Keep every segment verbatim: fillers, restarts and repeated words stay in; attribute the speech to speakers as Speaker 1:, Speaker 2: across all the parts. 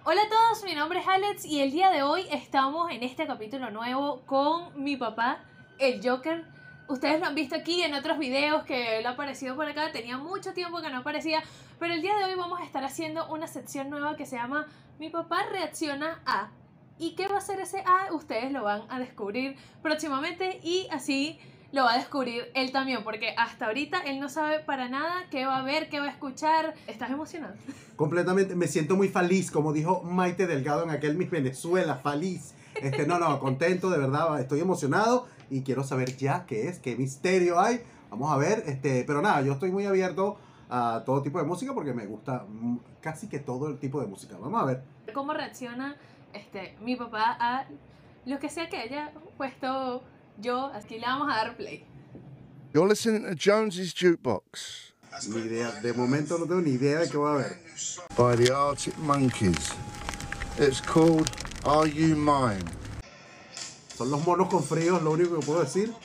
Speaker 1: Hola a todos, mi nombre es Alex y el día de hoy estamos en este capítulo nuevo con mi papá, el Joker. Ustedes lo han visto aquí en otros videos que él ha aparecido por acá, tenía mucho tiempo que no aparecía, pero el día de hoy vamos a estar haciendo una sección nueva que se llama Mi papá reacciona a. ¿Y qué va a ser ese A? Ustedes lo van a descubrir próximamente y así lo va a descubrir él también, porque hasta ahorita él no sabe para nada qué va a ver, qué va a escuchar. ¿Estás emocionado?
Speaker 2: Completamente, me siento muy feliz, como dijo Maite Delgado en aquel Miss Venezuela, feliz. Este, no, no, contento, de verdad, estoy emocionado y quiero saber ya qué es, qué misterio hay. Vamos a ver, este, pero nada, yo estoy muy abierto a todo tipo de música porque me gusta casi que todo el tipo de música. Vamos a ver.
Speaker 1: ¿Cómo reacciona este, mi papá a lo que sea que haya puesto yo? Aquí le vamos a dar play.
Speaker 3: You're listening to Jones's Jukebox.
Speaker 2: Ni idea, de momento no tengo ni idea de qué voy a ver.
Speaker 3: By the Arctic Monkeys. It's called Are You Mine?
Speaker 2: Son los monos con frío, lo único que puedo decir.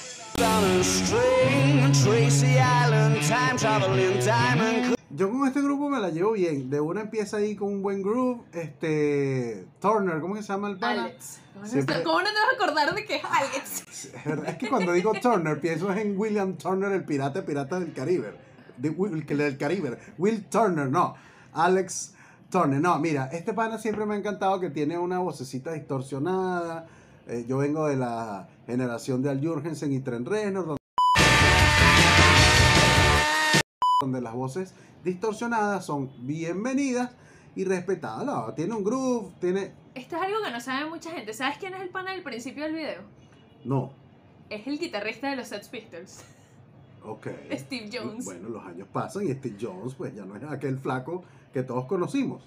Speaker 2: Yo con este grupo me la llevo bien. De una empieza ahí con un buen groove. Este. Turner, ¿cómo se llama el pana?
Speaker 1: Alex. ¿Cómo,
Speaker 2: Siempre...
Speaker 1: ¿Cómo no te vas a acordar de que es Alex?
Speaker 2: Es verdad, es que cuando digo Turner pienso en William Turner, el pirata, pirata del Caribe. De, el del Caribe. Will Turner, no. Alex Turner. No, mira, este pana siempre me ha encantado que tiene una vocecita distorsionada. Eh, yo vengo de la generación de Al Jurgensen y Trent Reznor, donde, donde las voces distorsionadas son bienvenidas y respetadas. No, tiene un groove, tiene...
Speaker 1: Esto es algo que no sabe mucha gente. ¿Sabes quién es el pana del principio del video?
Speaker 2: No.
Speaker 1: Es el guitarrista de los Sex Pistols.
Speaker 2: Ok.
Speaker 1: Steve Jones.
Speaker 2: Bueno, los años pasan y Steve Jones pues ya no es aquel flaco que todos conocimos.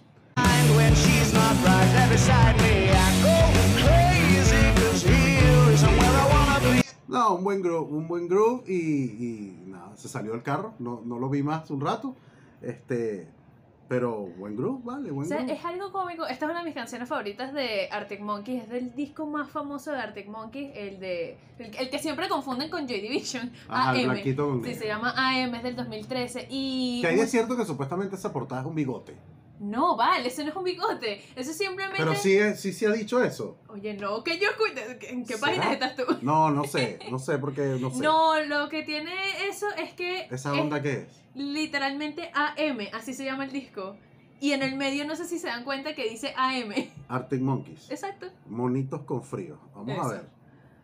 Speaker 2: No, un buen groove, un buen groove y, y nada, se salió del carro, no, no lo vi más un rato, este, pero buen groove, vale, buen
Speaker 1: o sea,
Speaker 2: groove.
Speaker 1: es algo cómico. Esta es una de mis canciones favoritas de Arctic Monkeys, es del disco más famoso de Arctic Monkeys, el de el, el que siempre confunden con Joy Division.
Speaker 2: Ajá,
Speaker 1: A M.
Speaker 2: el blanquito con
Speaker 1: Sí,
Speaker 2: negro.
Speaker 1: se llama A M, es del dos mil trece y...
Speaker 2: Que ahí es cierto que supuestamente esa portada es un bigote.
Speaker 1: No, vale, eso no es un bigote, eso simplemente...
Speaker 2: Pero sí, es, sí se ha dicho eso.
Speaker 1: Oye, no, que yo escuché, ¿en qué
Speaker 2: ¿Será?
Speaker 1: página estás tú?
Speaker 2: No, no sé, no sé porque no sé.
Speaker 1: No, lo que tiene eso es que...
Speaker 2: ¿Esa
Speaker 1: es
Speaker 2: onda qué es?
Speaker 1: literalmente A M, así se llama el disco. Y en el medio no sé si se dan cuenta que dice A M.
Speaker 2: Arctic Monkeys.
Speaker 1: Exacto.
Speaker 2: Monitos con frío. Vamos
Speaker 1: Eso.
Speaker 2: a ver.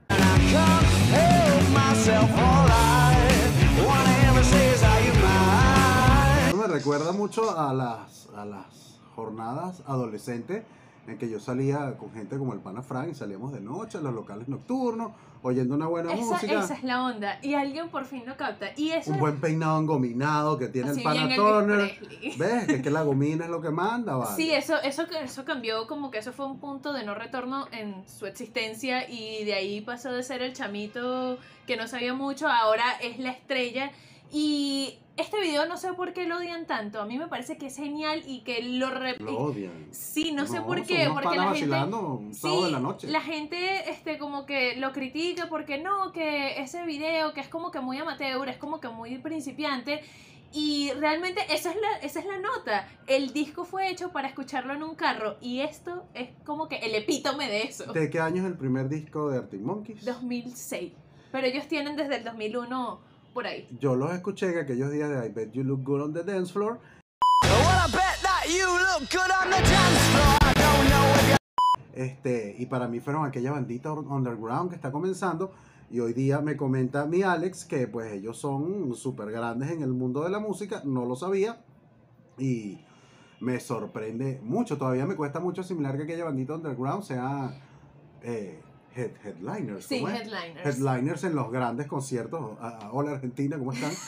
Speaker 2: Esto me recuerda mucho a las, a las jornadas adolescentes en que yo salía con gente como el pana Frank y salíamos de noche a los locales nocturnos, oyendo una buena
Speaker 1: Esa,
Speaker 2: música.
Speaker 1: esa es la onda. Y alguien por fin lo capta. Y eso
Speaker 2: Un
Speaker 1: es...
Speaker 2: buen peinado engominado que tiene
Speaker 1: Así
Speaker 2: el pana
Speaker 1: bien
Speaker 2: Turner.
Speaker 1: Elvis Presley.
Speaker 2: ¿Ves? Que, es que la gomina es lo que manda, vale.
Speaker 1: Sí, eso, eso, eso cambió, como que eso fue un punto de no retorno en su existencia y de ahí pasó de ser el chamito que no sabía mucho, ahora es la estrella. Y este video no sé por qué lo odian tanto, a mí me parece que es genial y que lo... Rep...
Speaker 2: Lo odian.
Speaker 1: Sí, no,
Speaker 2: No,
Speaker 1: sé por
Speaker 2: son
Speaker 1: qué,
Speaker 2: unos
Speaker 1: porque la
Speaker 2: panas
Speaker 1: gente...
Speaker 2: vacilando un sábado
Speaker 1: Sí,
Speaker 2: de la noche.
Speaker 1: la gente este, como que lo critica porque no, que ese video que es como que muy amateur, es como que muy principiante. Y realmente esa es, la, esa es la nota. El disco fue hecho para escucharlo en un carro y esto es como que el epítome de eso.
Speaker 2: ¿De qué año es el primer disco de Arctic Monkeys?
Speaker 1: dos mil seis. Pero ellos tienen desde el dos mil uno por ahí.
Speaker 2: Yo los escuché en aquellos días de I Bet You Look Good on the Dance Floor. Este, y para mí fueron aquella bandita underground que está comenzando. Y hoy día me comenta mi Alex que pues ellos son súper grandes en el mundo de la música. No lo sabía. Y me sorprende mucho. Todavía me cuesta mucho asimilar que aquella bandita underground sea eh, head, headliners.
Speaker 1: Sí,
Speaker 2: ¿cómo es?
Speaker 1: headliners.
Speaker 2: Headliners en los grandes conciertos. Ah, ah, hola Argentina, ¿cómo están?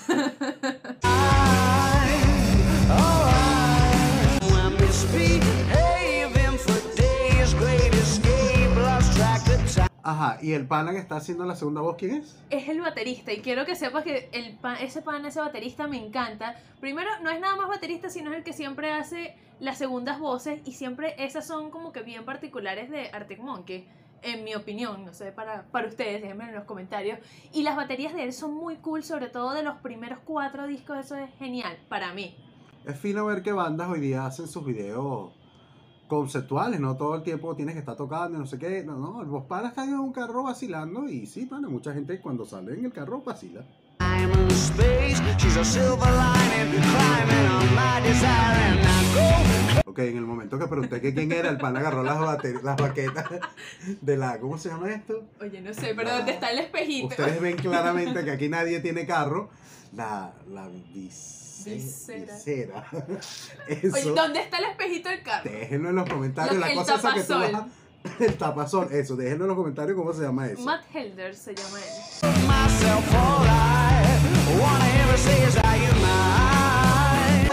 Speaker 2: Ajá, ¿y el pana que está haciendo la segunda voz quién es?
Speaker 1: Es el baterista y quiero que sepas que el pa, ese pana, ese baterista me encanta. Primero, no es nada más baterista, sino es el que siempre hace las segundas voces y siempre esas son como que bien particulares de Arctic Monkeys, en mi opinión, no sé, para, para ustedes, déjenme en los comentarios. Y las baterías de él son muy cool, sobre todo de los primeros cuatro discos, eso es genial, para mí.
Speaker 2: Es fino ver que bandas hoy día hacen sus videos conceptuales, no todo el tiempo tienes que estar tocando y no sé qué. No, no, los panas están en un carro vacilando y sí, pana, mucha gente cuando sale en el carro vacila.
Speaker 4: I'm in space, she's a silver lining, climbing on my desire, and I go.
Speaker 2: Ok, en el momento que pregunté que quién era, el pan agarró las, bate- las baquetas de la, ¿cómo se llama esto?
Speaker 1: Oye, no sé, pero
Speaker 2: La-
Speaker 1: ¿dónde está el espejito?
Speaker 2: Ustedes ven claramente que aquí nadie tiene carro. La, la vis-
Speaker 1: Visera.
Speaker 2: visera. Eso.
Speaker 1: Oye, ¿dónde está el espejito del carro?
Speaker 2: Déjenlo en los comentarios.
Speaker 1: Lo-
Speaker 2: la
Speaker 1: el
Speaker 2: cosa esa que tú
Speaker 1: tapasol.
Speaker 2: vas a- El tapasol, eso. Déjenlo en los comentarios cómo se llama eso.
Speaker 1: Matt Helder se llama él.
Speaker 4: Myself for life, wanna hear her say is are you mine?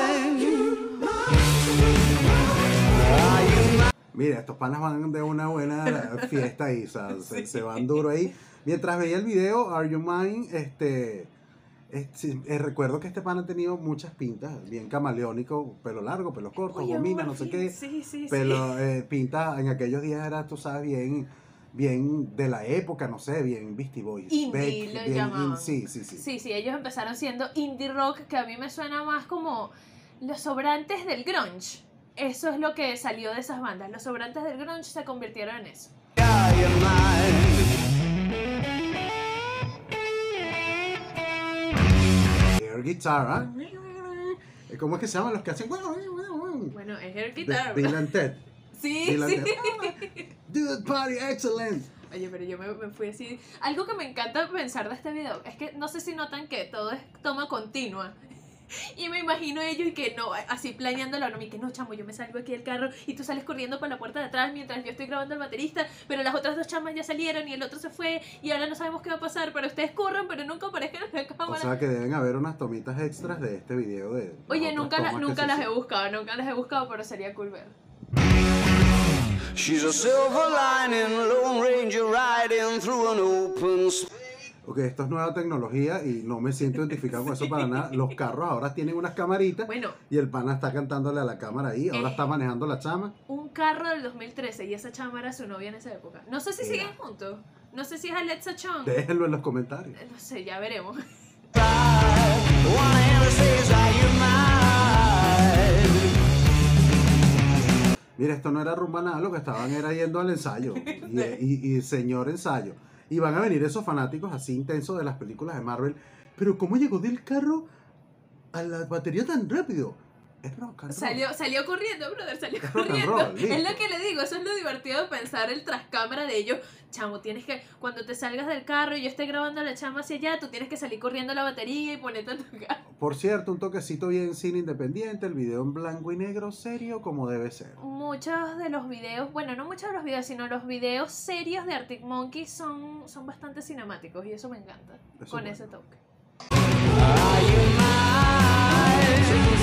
Speaker 4: Are you mine?
Speaker 2: Mira, estos panas van de una buena fiesta ahí, o sea, se, se van duro ahí. Mientras veía el video, Are You Mine, este, es- sí, eh, recuerdo que este pan ha tenido muchas pintas, bien camaleónico, pelo largo, pelo corto,
Speaker 1: Oye,
Speaker 2: gomina,
Speaker 1: por
Speaker 2: no sé
Speaker 1: fin,
Speaker 2: qué.
Speaker 1: Sí, sí,
Speaker 2: Pero eh, pinta en aquellos días era, tú sabes, bien, bien de la época, no sé, bien Beastie Boys.
Speaker 1: Indie lo llamaban.
Speaker 2: in- sí, sí, sí,
Speaker 1: sí. Sí, sí, ellos empezaron siendo indie rock, que a mí me suena más como los sobrantes del grunge. Eso es lo que salió de esas bandas. Los sobrantes del grunge se convirtieron en eso.
Speaker 4: Are you mine?
Speaker 2: Air Guitar, ¿ah? ¿Cómo es que se llaman los que hacen?
Speaker 1: Bueno, es el
Speaker 2: De-
Speaker 1: guitar.
Speaker 2: Bill and Ted.
Speaker 1: Sí,
Speaker 2: Bill and
Speaker 1: sí.
Speaker 2: Ted. Dude, party, excellent.
Speaker 1: Oye, pero yo me, me fui así. Algo que me encanta pensar de este video es que no sé si notan que todo es toma continua. Y me imagino ellos y que no, así planeándolo, no, y que no, chamo, yo me salgo aquí del carro y tú sales corriendo por la puerta de atrás mientras yo estoy grabando al baterista, pero las otras dos chamas ya salieron y el otro se fue y ahora no sabemos qué va a pasar, pero ustedes corran, pero nunca aparezcan en la
Speaker 2: O
Speaker 1: cámara.
Speaker 2: sea que deben haber unas tomitas extras de este video de... las
Speaker 1: Oye,
Speaker 2: otras
Speaker 1: nunca, la-
Speaker 2: tomas que
Speaker 1: nunca
Speaker 2: se
Speaker 1: las he
Speaker 2: hicieron.
Speaker 1: buscado, nunca las he buscado, pero sería cool ver.
Speaker 4: She's a silver lining, Lone Ranger riding through an open space.
Speaker 2: Ok, esto es nueva tecnología y no me siento identificado con eso para nada. Los carros ahora tienen unas camaritas
Speaker 1: Bueno,
Speaker 2: y el pana está cantándole a la cámara ahí. Ahora
Speaker 1: Eh.
Speaker 2: está manejando la chama.
Speaker 1: un carro del dos mil trece y esa chama era su novia en esa época. No sé si
Speaker 2: Mira.
Speaker 1: siguen juntos. No sé si es Alexa Chung.
Speaker 2: Déjenlo en los comentarios.
Speaker 1: No sé, ya veremos.
Speaker 4: Wanna hear her say is are you mine?
Speaker 2: Mira, esto no era rumba nada, lo que estaban era yendo al ensayo. Y, y- y señor ensayo. Y van a venir esos fanáticos así intensos de las películas de Marvel. Pero ¿cómo llegó del carro a la batería tan rápido? Es rock and roll.
Speaker 1: Salió, salió corriendo, brother, salió
Speaker 2: Es rock and
Speaker 1: corriendo.
Speaker 2: roll, listo.
Speaker 1: Es lo que le digo, eso es lo divertido de pensar el tras cámara de ellos. Chamo, tienes que, cuando te salgas del carro y yo esté grabando a la chama hacia allá, tú tienes que salir corriendo a la batería y ponerte a tocar.
Speaker 2: Por cierto, un toquecito bien cine independiente, el video en blanco y negro, serio como debe ser.
Speaker 1: Muchos de los videos, bueno, no muchos de los videos, sino los videos serios de Arctic Monkeys son, son bastante cinemáticos y eso me encanta.
Speaker 2: Eso
Speaker 1: con
Speaker 2: es
Speaker 1: ese
Speaker 2: bueno.
Speaker 1: toque.
Speaker 4: Are you mine?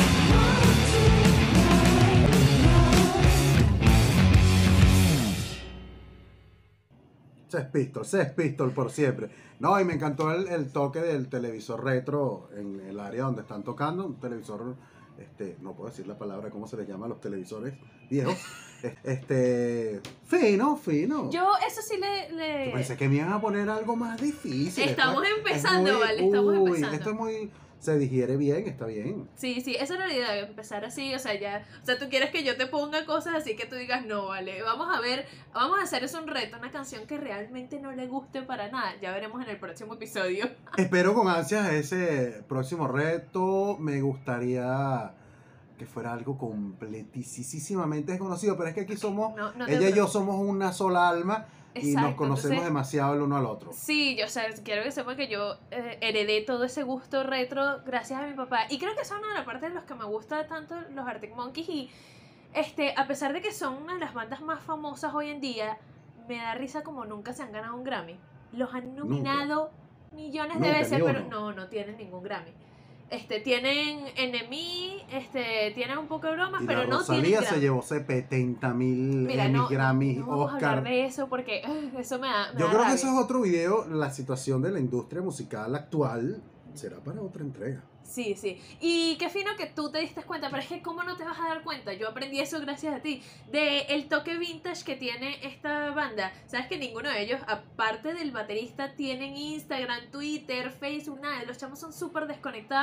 Speaker 2: Sex Pistol, Sex Pistol por siempre. No, y me encantó el, el toque del televisor retro en el área donde están tocando. Un televisor, este, no puedo decir la palabra, ¿cómo se les llama a los televisores viejos? Este, fino, fino.
Speaker 1: Yo eso sí le...
Speaker 2: Yo
Speaker 1: le...
Speaker 2: pensé que me iban a poner algo más difícil.
Speaker 1: Estamos
Speaker 2: Esto es
Speaker 1: empezando,
Speaker 2: muy-
Speaker 1: vale, estamos
Speaker 2: uy,
Speaker 1: empezando.
Speaker 2: Esto es muy... Se digiere bien, está bien.
Speaker 1: Sí, sí, esa era la idea, empezar así, o sea, ya, o sea, tú quieres que yo te ponga cosas así que tú digas, no, vale, vamos a ver, vamos a hacer eso un reto, una canción que realmente no le guste para nada, ya veremos en el próximo episodio.
Speaker 2: Espero con ansias ese próximo reto. Me gustaría que fuera algo completísimamente desconocido, pero es que aquí somos,
Speaker 1: No, no te
Speaker 2: ella y yo
Speaker 1: preocupes.
Speaker 2: somos una sola alma y
Speaker 1: Exacto,
Speaker 2: nos conocemos
Speaker 1: entonces-
Speaker 2: demasiado el uno al otro.
Speaker 1: Sí, yo, o sea, quiero que sepan que yo eh, heredé todo ese gusto retro gracias a mi papá, y creo que son una de las partes de los que me gusta tanto los Arctic Monkeys, y este, a pesar de que son una de las bandas más famosas hoy en día, me da risa como nunca se han ganado un Grammy. Los han nominado millones de
Speaker 2: Nunca,
Speaker 1: veces,
Speaker 2: ni
Speaker 1: pero
Speaker 2: uno.
Speaker 1: no, no tienen ningún Grammy. Este, tienen Enemy, este, tienen un poco de bromas,
Speaker 2: Y
Speaker 1: pero
Speaker 2: la
Speaker 1: no tienen
Speaker 2: Rosalía
Speaker 1: Grammy.
Speaker 2: se llevó setenta mil
Speaker 1: Mira,
Speaker 2: Emmy,
Speaker 1: no,
Speaker 2: Grammys,
Speaker 1: no vamos a
Speaker 2: Oscar.
Speaker 1: hablar de eso porque ugh, eso me da, me
Speaker 2: Yo
Speaker 1: da
Speaker 2: creo que
Speaker 1: rabia.
Speaker 2: eso es otro video. La situación de la industria musical actual será para otra entrega.
Speaker 1: Sí, sí. Y qué fino que tú te diste cuenta, pero es que ¿cómo no te vas a dar cuenta? Yo aprendí eso gracias a ti, de el toque vintage que tiene esta banda. Sabes que ninguno de ellos, aparte del baterista, tienen Instagram, Twitter, Facebook, nada. Los chamos son súper desconectados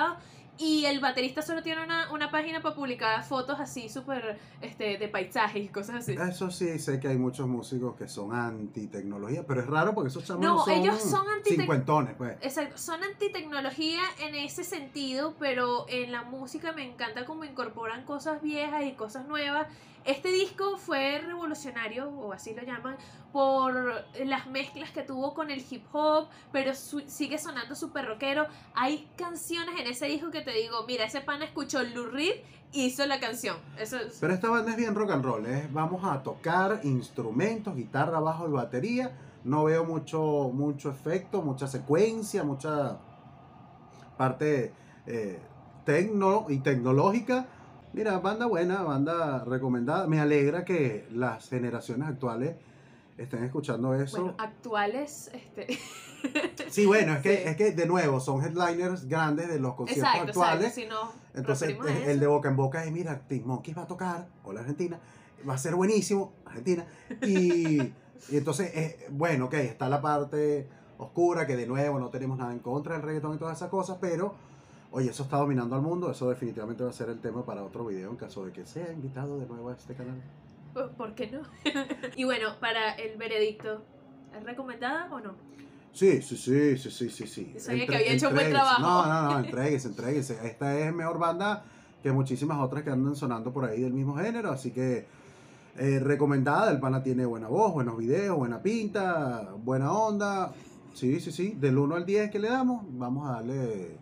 Speaker 1: Y el baterista solo tiene una, una página para publicar fotos así súper este, de paisajes y cosas así.
Speaker 2: Eso sí, sé que hay muchos músicos que son anti-tecnología, pero es raro porque esos chamos
Speaker 1: No,
Speaker 2: no son
Speaker 1: ellos son anti-
Speaker 2: cincuentones, pues.
Speaker 1: Exacto, son antitecnología en ese sentido, pero en la música me encanta cómo incorporan cosas viejas y cosas nuevas. Este disco fue revolucionario, o así lo llaman, por las mezclas que tuvo con el hip hop, pero su- sigue sonando súper rockero. Hay canciones en ese disco que te digo, mira, ese pana escuchó Lou Reed y hizo la canción. Eso es-
Speaker 2: Pero esta banda es bien rock and roll, ¿eh? Vamos a tocar instrumentos, guitarra, bajo y batería. No veo mucho, mucho efecto, mucha secuencia, mucha parte eh, tecno y tecnológica. Mira, banda buena, banda recomendada. Me alegra que las generaciones actuales estén escuchando eso.
Speaker 1: Bueno, actuales, este...
Speaker 2: Sí, bueno, es que,
Speaker 1: Sí.
Speaker 2: es que de nuevo son headliners grandes de los conciertos
Speaker 1: exacto,
Speaker 2: actuales.
Speaker 1: exacto, si no,
Speaker 2: Entonces,
Speaker 1: referimos a
Speaker 2: el,
Speaker 1: eso.
Speaker 2: el de boca en boca es, mira, Team Monkeys va a tocar, hola Argentina, va a ser buenísimo, Argentina. Y, y entonces, eh, bueno, ok, está la parte oscura, que de nuevo no tenemos nada en contra del reggaetón y todas esas cosas, pero, oye, eso está dominando al mundo, eso definitivamente va a ser el tema para otro video en caso de que sea invitado de nuevo a este canal.
Speaker 1: ¿Por por qué no? Y bueno, para el veredicto, ¿es recomendada o no?
Speaker 2: Sí, sí, sí, sí, sí, sí, sí.
Speaker 1: Yo sabía que
Speaker 2: Entre-
Speaker 1: había hecho un buen
Speaker 2: entréguense.
Speaker 1: trabajo.
Speaker 2: No, no, no, entréguense, entréguense. Esta es mejor banda que muchísimas otras que andan sonando por ahí del mismo género, así que eh, recomendada. El pana tiene buena voz, buenos videos, buena pinta, buena onda. Sí, sí, sí. Del uno al diez que le damos, vamos a darle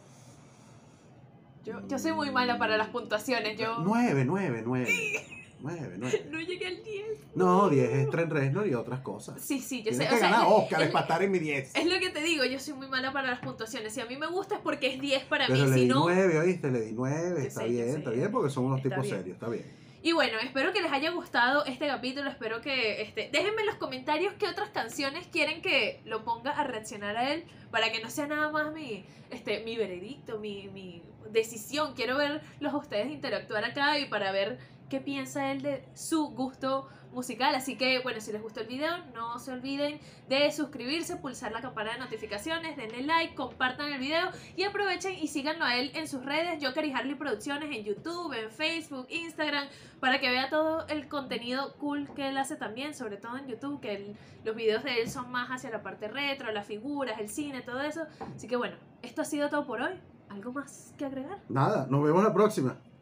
Speaker 1: Yo, yo soy muy mala para las puntuaciones, yo
Speaker 2: nueve, nueve, nueve. nueve, nueve.
Speaker 1: no llegué al diez.
Speaker 2: No, diez es Trent Reznor y otras cosas.
Speaker 1: Sí, sí, yo
Speaker 2: Tienes
Speaker 1: sé.
Speaker 2: que
Speaker 1: O sea,
Speaker 2: ganar
Speaker 1: es-
Speaker 2: Oscar
Speaker 1: es,
Speaker 2: para estar en mi diez.
Speaker 1: es lo que te digo, yo soy muy mala para las puntuaciones. Si a mí me gusta es porque es diez para
Speaker 2: Pero
Speaker 1: mí,
Speaker 2: le
Speaker 1: si
Speaker 2: di
Speaker 1: no...
Speaker 2: nueve, ¿oíste? Le di nueve,
Speaker 1: Yo
Speaker 2: está
Speaker 1: sé, yo
Speaker 2: bien,
Speaker 1: sé.
Speaker 2: está bien, porque son unos
Speaker 1: Está
Speaker 2: tipos
Speaker 1: bien.
Speaker 2: serios, está bien.
Speaker 1: Y bueno, espero que les haya gustado este capítulo, espero que... este déjenme en los comentarios qué otras canciones quieren que lo ponga a reaccionar a él, para que no sea nada más mi, este, mi veredicto, mi, mi decisión. Quiero verlos a ustedes interactuar acá y para ver qué piensa él de su gusto musical. Así que bueno, si les gustó el video, no se olviden de suscribirse, pulsar la campana de notificaciones, denle like, compartan el video y aprovechen y síganlo a él en sus redes, Joker y Harley Producciones, en YouTube, en Facebook, Instagram, para que vea todo el contenido cool que él hace también, sobre todo en YouTube, que él- los videos de él son más hacia la parte retro, las figuras, el cine, todo eso. Así que bueno, esto ha sido todo por hoy. ¿Algo más que agregar?
Speaker 2: Nada, nos vemos la próxima.